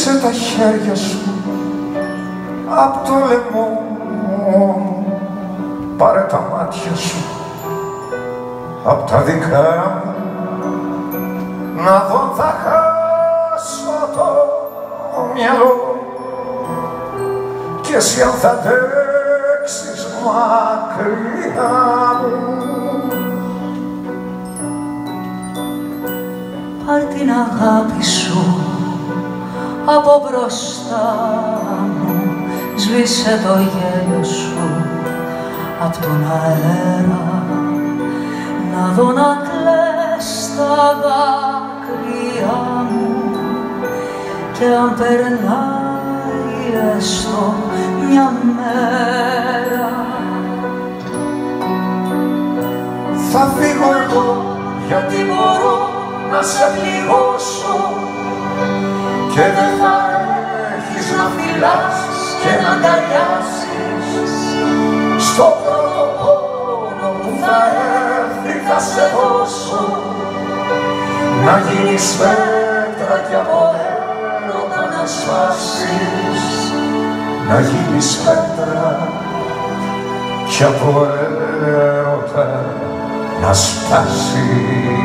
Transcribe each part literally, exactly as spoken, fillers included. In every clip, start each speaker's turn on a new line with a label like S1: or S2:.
S1: Σβήσε τα χέρια σου απ' το λαιμό μου, πάρε τα μάτια σου απ' τα δικά μου, να δω θα χάσω το μυαλό κι εσύ αν θα αντέξεις μακριά μου.
S2: Πάρ' την αγάπη σου από μπροστά μου, σβήσε το γέλιο σου απ' τον αέρα, να δω να κλαις τα δάκρυα μου και αν περνάει έστω μια μέρα.
S1: Θα φύγω εγώ γιατί μπορώ να σε πληγώσω και δεν θα έχεις να φυλάς και να αγκαλιάσεις. Στο πρώτο πόνο που θα έρθει θα σε δώσω, να γίνεις πέτρα κι από έρωτα να σπάσεις, να γίνεις πέτρα κι από έρωτα να σπάσεις.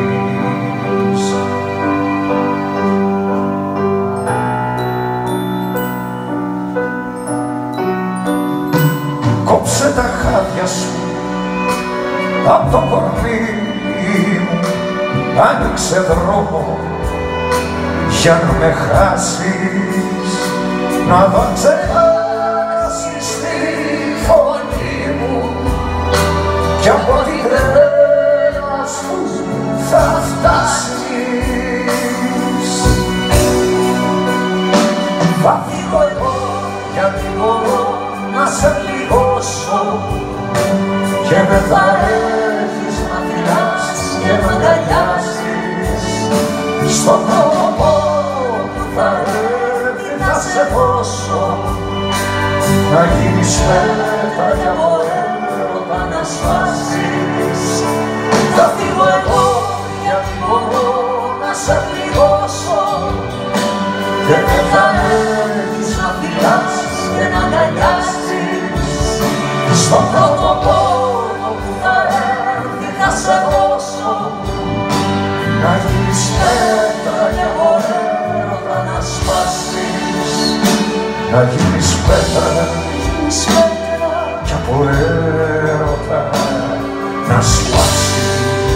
S1: Κόψε τα χάδια σου απ' το κορμί μου, άνοιξε δρόμο για να με χάσεις, να δω αν ξεχάσεις τη φωνή μου κι από την τρέλα σου θα φτάσεις. Θα φύγω εγώ γιατί μπορώ να σε πληγώσω και δεν θα έχεις να φυλάς και να αγκαλιάσεις. Στον τρόπο που θα έρθει να σε δώσω, να γίνεις πέτρα κι από έρωτα να σπάσεις. Θα φύγω εγώ γιατί μπορώ να σε πληγώσω και δεν θα έχεις να φυλάς και να αγκαλιάσεις. Στον πρώτο πόνο που θα έρθει θα σε δώσω, να γίνεις πέτρα κι από έρωτα να σπάσεις, να γίνεις πέτρα κι από έρωτα να σπάσεις,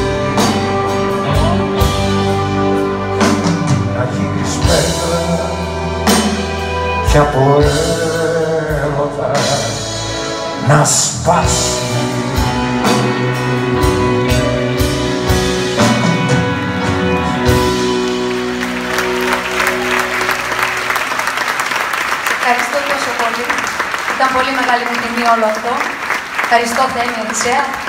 S1: να γίνεις πέτρα κι από έρωτα να σπάσει.
S3: Ευχαριστώ τόσο πολύ. Ήταν πολύ μεγάλη μου τιμή όλο αυτό. Ευχαριστώ, Θέμη, Οδυσσέα.